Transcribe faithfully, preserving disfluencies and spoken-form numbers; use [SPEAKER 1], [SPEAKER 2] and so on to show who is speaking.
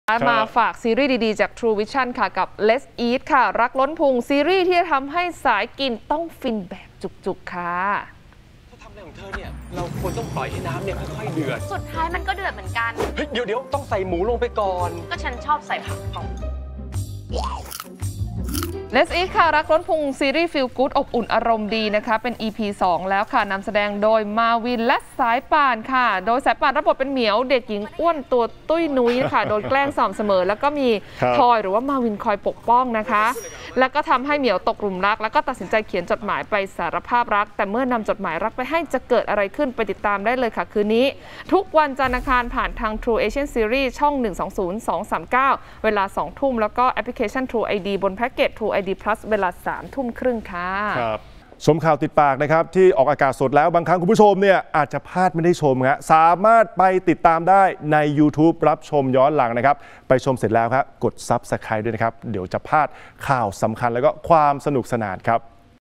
[SPEAKER 1] มาฝากซีรีส์ดีๆจาก True Vision ค่ะกับ Let's Eat ค่ะรักล้นพุงซีรีส์ที่จะทำให้สายกินต้องฟินแบบจุกๆค่ะ
[SPEAKER 2] ถ้าทำอะไรของเธอเนี่ยเราควรต้องปล่อยให้น้ำเนี่ยค่อยๆเดือด
[SPEAKER 3] สุดท้ายมันก็เดือดเหมือนกัน
[SPEAKER 2] เฮ้ยเดี๋ยวเดี๋ยวต้องใส่หมูลงไปก่อน
[SPEAKER 3] ก็ฉันชอบใส่ผักก่อน
[SPEAKER 1] Let's Eat ค่ะรักล้นพุงซีรีส์ฟีลกู๊ดอบอุ่นอารมณ์ดีนะคะเป็น อี พี สองแล้วค่ะนำแสดงโดยมาวินและสายป่านค่ะโดยสายป่านรับบทเป็นเหมียวเด็กหญิงอ้วนตัวตุ้ยนุ้ยค่ะโดนแกล้งสม่ำเสมอแล้วก็มีทอยหรือว่ามาวินคอยปกป้องนะคะแล้วก็ทำให้เหมียวตกหลุมรักแล้วก็ตัดสินใจเขียนจดหมายไปสารภาพรักแต่เมื่อนำจดหมายรักไปให้จะเกิดอะไรขึ้นไปติดตามได้เลยค่ะคืนนี้ทุกวันจันทร์อังคารผ่านทาง True Asian Series ช่องหนึ่ง สอง ศูนย์ สอง สาม เก้าเวลาสองทุ่มแล้วก็แอปพลิเคชัน True ไอ ดี บนแพ็กเกจ True ไอ ดี Plus เวลาสามทุ่มครึ่งค่ะ
[SPEAKER 4] ครับชมข่าวติดปากนะครับที่ออกอากาศสดแล้วบางครั้งคุณผู้ชมเนี่ยอาจจะพลาดไม่ได้ชมฮะสามารถไปติดตามได้ใน YouTube รับชมย้อนหลังนะครับไปชมเสร็จแล้วครับกด ซับสไครบ์ ด้วยนะครับเดี๋ยวจะพลาดข่าวสำคัญแล้วก็ความสนุกสนานครับ